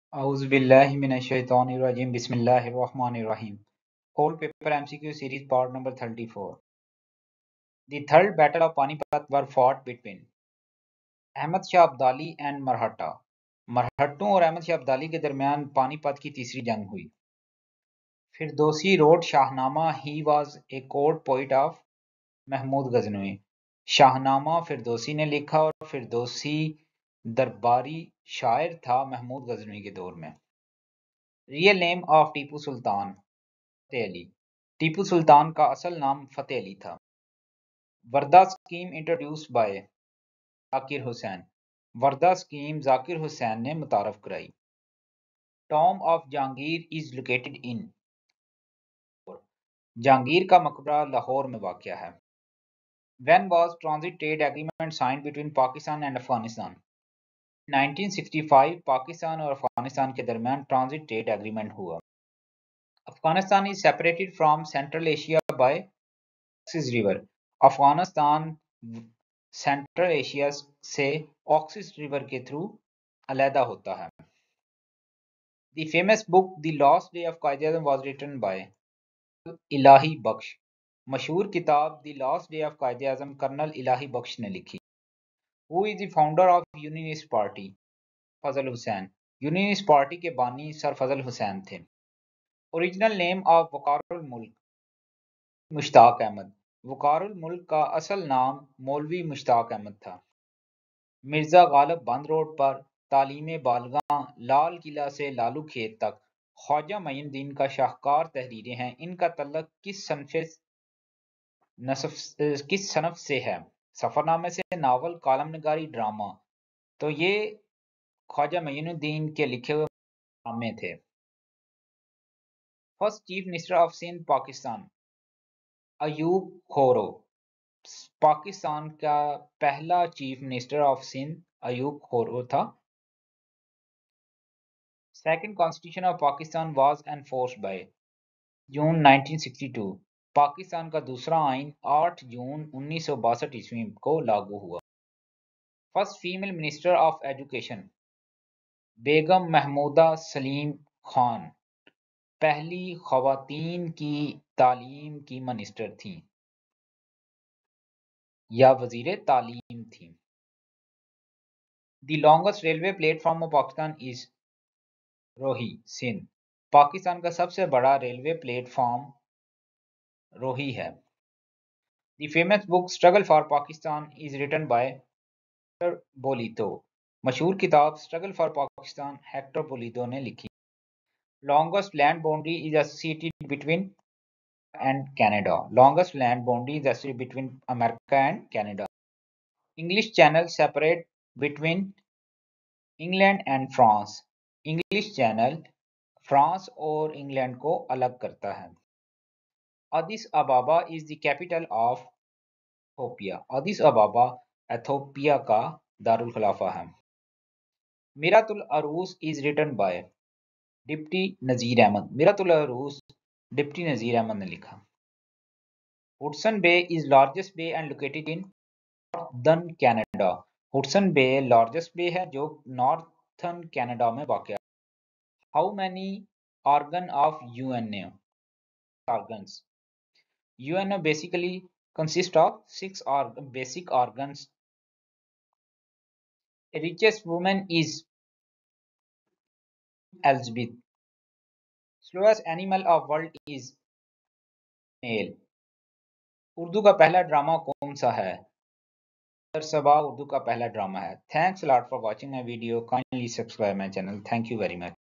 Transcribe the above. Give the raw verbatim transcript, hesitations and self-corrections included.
اعوذ باللہ من الشیطان الرجیم بسم اللہ الرحمن الرحیم Old paper M C Q series part number thirty-four. The third battle of Panipat were fought between Ahmad Shah Abdali and Maratha. مرہٹوں اور احمد شاہ ابدالی کے درمیان پانی پت کی تیسری جنگ ہوئی. Firdausi wrote شاہنامہ. He was a court poet of Mahmood Ghaznavi. شاہنامہ Firdausi نے لکھا اور فردوسی درباری شاعر تھا محمود غزنوی کے دور میں. Real name of Tipu Sultan Fateh Ali. Tipu Sultan کا اصل نام فتح علی تھا. Wardha scheme introduced by Zakir Hussain. Wardha scheme Zakir Hussain نے متعارف کرائی. Tomb of Jahangir is located in. Jahangir کا مقبرہ لاہور میں واقع ہے. When was transit trade agreement signed between Pakistan and Afghanistan. Nineteen sixty five Pakistan اور افغانستان کے درمیان ٹرانزٹ ٹریڈ ایگریمنٹ ہوا. Afghanistan is separated from Central Asia by Oxus River. Afghanistan Central Asia سے آکسس ریور کے تھرو علیحدہ ہوتا ہے. The famous book The Last Day of Quaid Azam was written by الہی بخش. مشہور کتاب The Last Day of Quaid Azam colonel الہی بخش نے لکھی. Who is the founder of Unionist Party? Fazal Hussain. Unionist party کے بانی سر فضل حسین تھے. اوریجنل نیم آف وقار الملک مشتاق احمد. وقار الملک کا اصل نام مولوی مشتاق احمد تھا. مرزا غالب بند روڈ پر تعلیم بالغاں لال قلعہ سے لالو کھیت تک خواجہ معین الدین کا شاہکار تحریریں ہیں. ان کا تعلق کس صنف کس صنف سے ہے؟ سفر نامے سے، ناول، کالم نگاری، ڈرامہ. تو یہ خواجہ معین الدین کے لکھے ہوئے نامے تھے. First chief minister of Sindh Pakistan Ayub Khuhro. Pakistan کا پہلا chief minister of Sindh Ayub Khuhro تھا. Second constitution of Pakistan was enforced by June nineteen sixty two. Pakistan کا دوسرا آئین آٹھ جون انیس سو باسٹھ عیسوی کو لاگو ہوا. First female minister of education Begum Mahmooda Salim Khan پہلی خواتین کی تعلیم کی منسٹر تھیں یا وزیر تعلیم تھیں. The longest railway platform of Pakistan is Rohri Sindh. Pakistan کا سب سے بڑا ریلوے پلیٹ فارم روہی ہے. The famous book struggle for Pakistan is written by Hector Bolitho. مشہور کتاب struggle for Pakistan Hector Bolitho نے لکھی. Longest land boundary is associated between and Canada. Longest land boundary is associated between America and Canada. English channel separate between England and France. English channel France اور England کو الگ کرتا ہے. Addis Ababa is the capital of Ethiopia. Addis Ababa Ethiopia کا دارالخلافہ ہے. میرات ul Uroos is written by deputy Nazir Ahmad. Mirat ul Uroos deputy Nazir Ahmad نے لکھا. Hudson Bay is largest bay and located in northern Canada. Hudson Bay largest bay ہے جو نارتھرن کینیڈا میں واقع ہے. How many organ of U N A organs. U N O basically consists of six org basic organs. The richest woman is Elizabeth. Slowest animal of world is snail. Urdu کا پہلا drama کون سا ہے؟ سرسبا اردو کا پہلا ڈرامہ ہے. Thanks a lot for watching my video. Kindly subscribe my channel. Thank you very much.